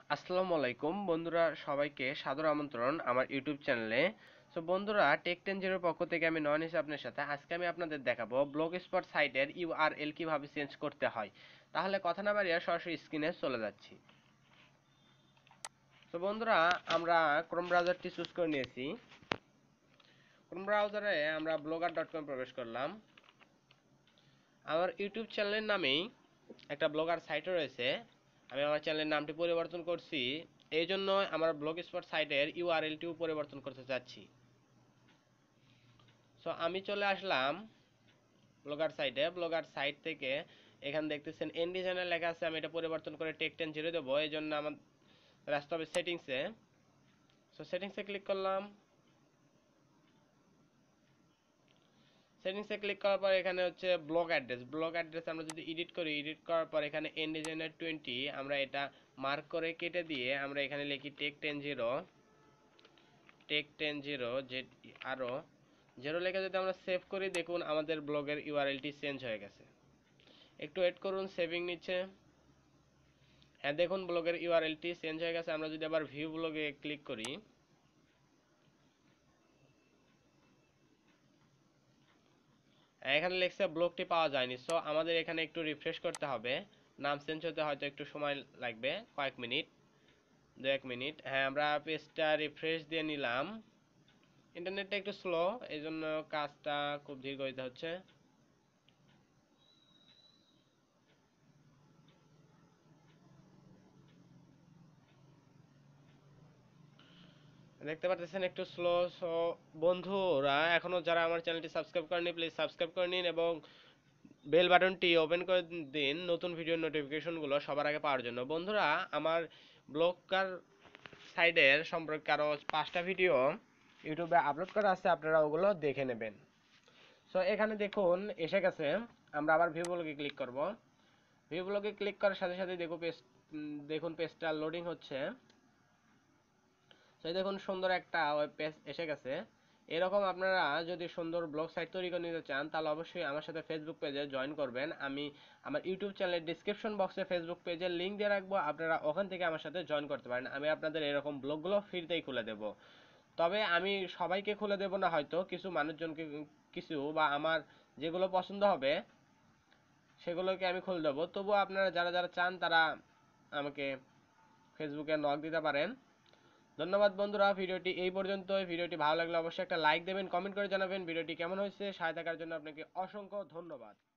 আসসালামু আলাইকুম বন্ধুরা, সবাইকে সাদর আমন্ত্রণ আমার ইউটিউব চ্যানেলে। সো বন্ধুরা, টেক 10 পক্ষ থেকে আমি নয়ন আপনার সাথে আজকে আমি আপনাদের দেখাবো ব্লগ স্পট সাইটের ইউআরএল কিভাবে চেঞ্জ করতে হয়। তাহলে কথা না বাড়িয়ে সরাসরি স্ক্রিনে চলে যাচ্ছি। তো বন্ধুরা, আমরা ক্রোম ব্রাউজারটি চুজ করে নিয়েছি। ক্রোম ব্রাউজারে আমরা blogger.com প্রবেশ করলাম। আমার ইউটিউব চ্যানেলের নামেই একটা ব্লগার সাইটও রয়েছে। আমি আমার চ্যানেলের নামটি পরিবর্তন করছি, এই জন্য আমার ব্লগ স্পট সাইটের ইউআরএলটিও পরিবর্তন করতে চাচ্ছি। সো আমি চলে আসলাম ব্লগার সাইটে। ব্লগার সাইট থেকে এখানে দেখতেছেন এন ডিজাইনার লেখা আছে, আমি এটা পরিবর্তন করে টেক 10 দেবো। এই জন্য আমার রাস্তা হবে সেটিংসে। সো সেটিংসে ক্লিক করলাম। সেটিংসে ক্লিক করার পর এখানে হচ্ছে ব্লগ অ্যাড্রেস আমরা যদি এডিট করি, এডিট করার পর এখানে এন ডিজাইনার 20 আমরা এটা মার্ক করে কেটে দিয়ে আমরা এখানে লিখি টেক 10 যে আরো 0 লিখে যদি আমরা সেভ করি, দেখুন আমাদের ব্লগের ইউআরএলটি চেঞ্জ হয়ে গেছে। একটু ওয়েট করুন, সেভিং নিচ্ছে। হ্যাঁ, দেখুন ব্লগের ইউআরএলটি চেঞ্জ হয়ে গেছে। আমরা যদি আবার ভিউ ব্লগে ক্লিক করি, এখানে লেখছে ব্লগটি পাওয়া যায়নি। সো আমাদের এখানে একটু রিফ্রেশ করতে হবে। নাম চেঞ্জ হতে হয়তো একটু সময় লাগবে, কয়েক মিনিট, 1 মিনিট। হ্যাঁ, আমরা পেজটা রিফ্রেশ দিয়ে নিলাম। ইন্টারনেটটা একটু স্লো, এই জন্য কাজটা খুব ধীর গতিতে হচ্ছে। দেখতে পাচ্ছেন একটু স্লো। সো বন্ধুরা, এখনো যারা আমার চ্যানেলটি সাবস্ক্রাইব করেনি, প্লিজ সাবস্ক্রাইব করে নিন এবং বেল বাটনটি ওপেন করে দিন নতুন ভিডিও নোটিফিকেশনগুলো সবার আগে পাওয়ার জন্য। বন্ধুরা, আমার ব্লগার সাইডের সম্পর্কে আরও 5টা ভিডিও ইউটিউবে আপলোড করা আছে, আপনারা ওগুলো দেখে নেবেন। সো এখানে দেখুন এসে গেছে। আমরা আবার ভিউ ব্লগে ক্লিক করব। ভিউ ব্লগে ক্লিক করার সাথে সাথে দেখুন পেজটা লোডিং হচ্ছে। সেই দেখুন সুন্দর একটা ওয়েব পেজ এসে গেছে। এরকম আপনারা যদি সুন্দর ব্লগ সাইট তৈরি করে নিতে চান, তাহলে অবশ্যই আমার সাথে ফেসবুক পেজে জয়েন করবেন। আমি আমার ইউটিউব চ্যানেলের ডিসক্রিপশন বক্সে ফেসবুক পেজের লিঙ্ক দিয়ে রাখবো, আপনারা ওখান থেকে আমার সাথে জয়েন করতে পারেন। আমি আপনাদের এরকম ব্লগগুলো ফ্রিতেই খুলে দেব। তবে আমি সবাইকে খুলে দেব না, হয়তো কিছু মানুষজনকে, কিছু বা আমার যেগুলো পছন্দ হবে সেগুলোকে আমি খুলে দেবো। তবুও আপনারা যারা যারা চান তারা আমাকে ফেসবুকে নক দিতে পারেন। ধন্যবাদ বন্ধুরা, ভিডিওটি এই পর্যন্তই। ভিডিওটি ভালো লাগলে অবশ্যই একটা লাইক দেবেন, কমেন্ট করে জানাবেন ভিডিওটি কেমন হয়েছে। সাথে থাকার জন্য আপনাকে অসংখ্য ধন্যবাদ।